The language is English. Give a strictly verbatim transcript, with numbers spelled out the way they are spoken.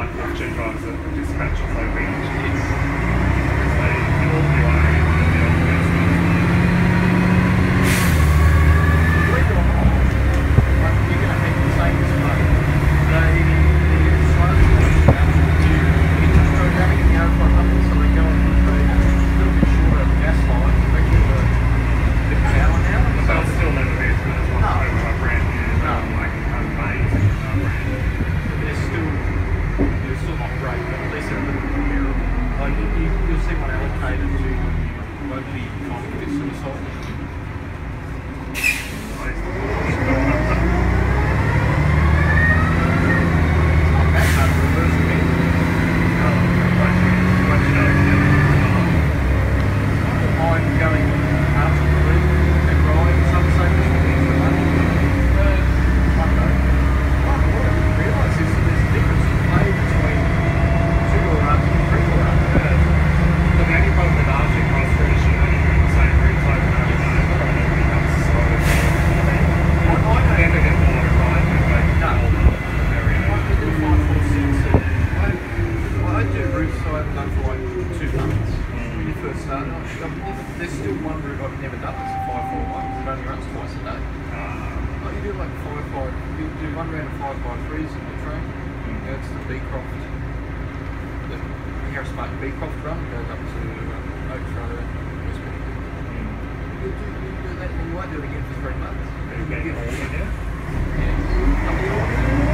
like off-gen drives that dispatch off their wings. Yes. They do all the way and the old best. Believe it or not, like, you're going to hate the same smoke. They get slowly pushing out to engine programming and the output numbers, so they go on the road a little bit shorter of gas lines, regular bit of power now. But they'll still never be as good as one No. over a brand new, No. like amazing uh, brand. They're still, they're still not great, but at least they're a little bit comparable. Like, you, you, you'll see one allocated to locally trying to commit suicide. There's still one route I've never done, it's a five four one, it only runs twice a day. Uh, like you do like five five, you do one round of five five threes in your train, mm. yeah, it's the Beecroft, the Harris Martin Beecroft run, it goes up to um, Oaks Road, West Bendigo. Mm. You, do, you do that and you won't do it again for three months. Are you getting all in there? Yeah.